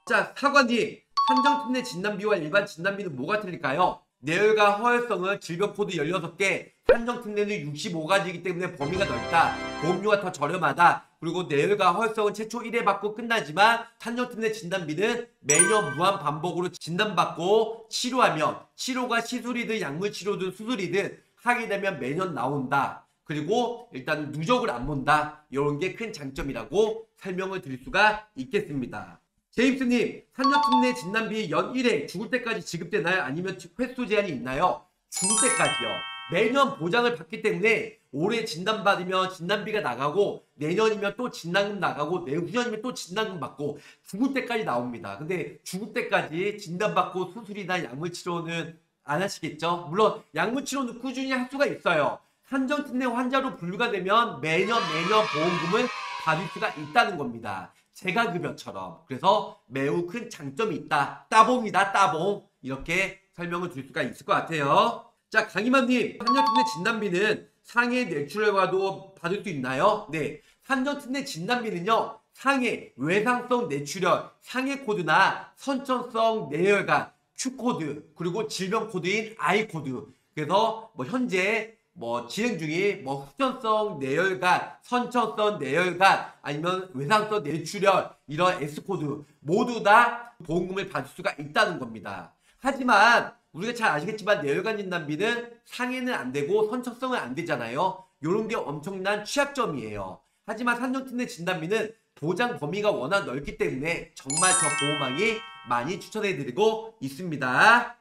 자, 사관님, 한정특례 진단비와 일반 진단비는 뭐가 틀릴까요? 뇌혈관 허혈성은 질병 코드 16개, 한정특례는 65가지이기 때문에 범위가 넓다. 보험료가 더 저렴하다. 그리고 뇌혈관 허혈성은 최초 1회 받고 끝나지만 한정특례 진단비는 매년 무한 반복으로 진단받고 치료하면 치료가 시술이든 약물치료든 수술이든 하게 되면 매년 나온다. 그리고 일단 누적을 안 본다. 이런 게 큰 장점이라고 설명을 드릴 수가 있겠습니다. 제임스님, 산전특례 진단비 연 1회 죽을 때까지 지급되나요? 아니면 횟수 제한이 있나요? 죽을 때까지요. 매년 보장을 받기 때문에 올해 진단받으면 진단비가 나가고 내년이면 또 진단금 나가고 내후년이면 또 진단금 받고 죽을 때까지 나옵니다. 근데 죽을 때까지 진단받고 수술이나 약물치료는 안 하시겠죠? 물론 약물치료는 꾸준히 할 수가 있어요. 한정특례 환자로 분류가 되면 매년 보험금을 받을 수가 있다는 겁니다. 재가급여처럼. 그래서 매우 큰 장점이 있다. 따봉이다, 따봉. 이렇게 설명을 드릴 수가 있을 것 같아요. 자, 강희만님, 한정특례 진단비는 상해 뇌출혈과도 받을 수 있나요? 네. 한정특례 진단비는요, 상해, 외상성 뇌출혈, 상해 코드나 선천성 뇌혈관, Q코드, 그리고 질병 코드인 I코드. 그래서 현재 진행 중인 후천성 뇌혈관, 선천성 뇌혈관, 아니면 외상성 뇌출혈 이런 S코드 모두 다 보험금을 받을 수가 있다는 겁니다. 하지만 우리가 잘 아시겠지만 뇌혈관 진단비는 상해는 안 되고 선천성은 안 되잖아요. 이런 게 엄청난 취약점이에요. 하지만 한정특례 진단비는 보장 범위가 워낙 넓기 때문에 정말 저 보호망이 많이 추천해드리고 있습니다.